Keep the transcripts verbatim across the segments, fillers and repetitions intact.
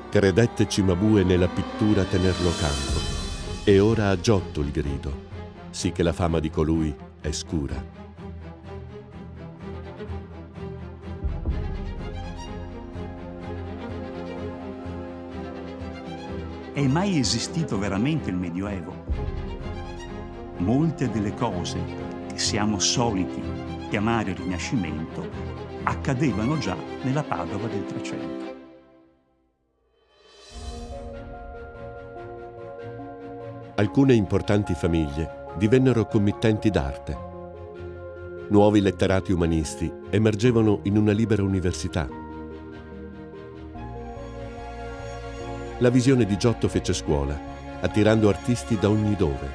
Credette Cimabue nella pittura tenerlo campo, e ora a Giotto il grido, sì che la fama di colui è scura. È mai esistito veramente il Medioevo? Molte delle cose che siamo soliti chiamare Rinascimento accadevano già nella Padova del Trecento. Alcune importanti famiglie divennero committenti d'arte. Nuovi letterati umanisti emergevano in una libera università. La visione di Giotto fece scuola, attirando artisti da ogni dove.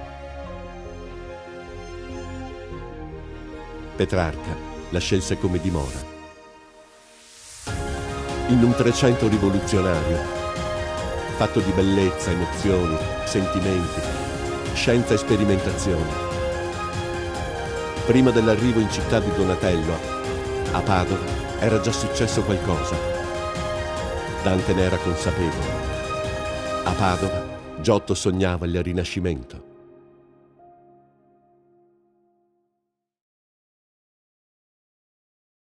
Petrarca la scelse come dimora. In un Trecento rivoluzionario, fatto di bellezza, emozioni, sentimenti, scienza e sperimentazione. Prima dell'arrivo in città di Donatello, a Padova era già successo qualcosa. Dante ne era consapevole. A Padova, Giotto sognava il Rinascimento.